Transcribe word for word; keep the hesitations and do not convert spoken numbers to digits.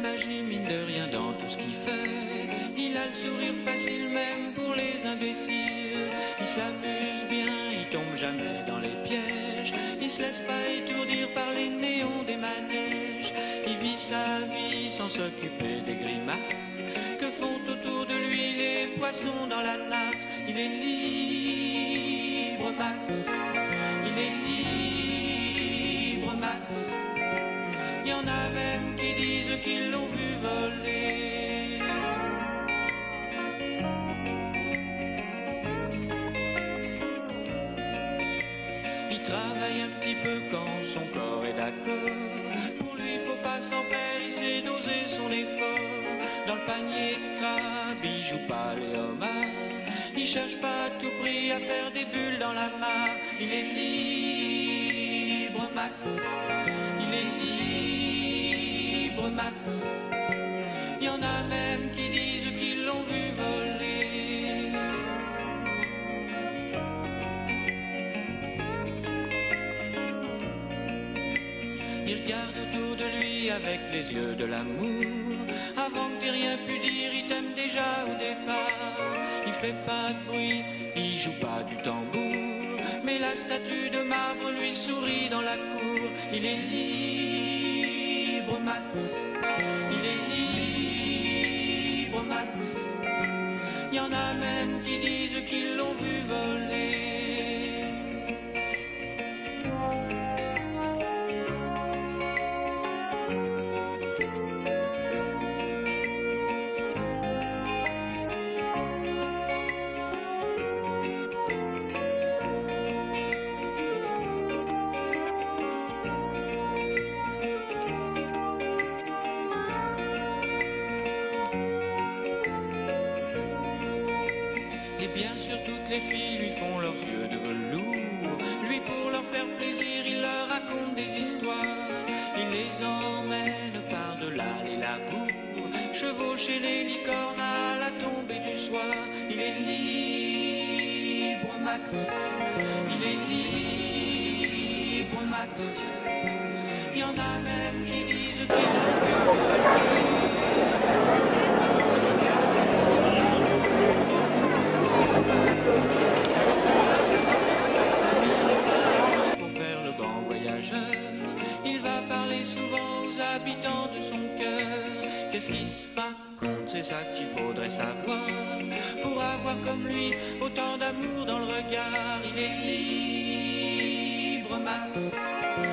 magie, mine de rien, dans tout ce qu'il fait. Il a le sourire facile même pour les imbéciles. Il s'amuse bien, il tombe jamais dans les pièges. Il se laisse pas étourdir par les néons des manèges. Il vit sa vie sans s'occuper des grimaces que font autour de lui les poissons dans la nasse. Il est libre, Max. Il est libre, Max. Il y en a même qui disent qu'ils l'ont vu voler. Il travaille un petit peu quand son corps est d'accord. Pour lui, faut pas s'en faire, il sait doser son effort. Dans le panier de crabe, il joue pas les homards. Il cherche pas à tout prix à faire des bulles dans la mare. Il est libre, Max. Il est libre, Max. Il y en a même qui disent qu'ils l'ont vu voler. Il regarde autour de lui avec les yeux de l'amour. Avant que t'aies rien pu dire, il t'aime déjà au départ. Il fait pas de bruit, il joue pas du tambour, mais la statue de marbre lui sourit dans la cour. Il est libre, Max. Il est libre, Max. Il y en a même qui disent qu'ils l'ont vu voler. Et bien sûr toutes les filles lui font leurs yeux de velours. Lui pour leur faire plaisir il leur raconte des histoires. Il les emmène par-delà les labours, chevaucher les licornes à la tombée du soir. Il est libre, Max. Il est libre, Max. Il y en a même qui disent qu'il pour faire le grand voyageur, il va parler souvent aux habitants de son cœur. Qu'est-ce qui se raconte, c'est ça qu'il faudrait savoir pour avoir comme lui autant d'amour dans le regard. Il est libre, Max.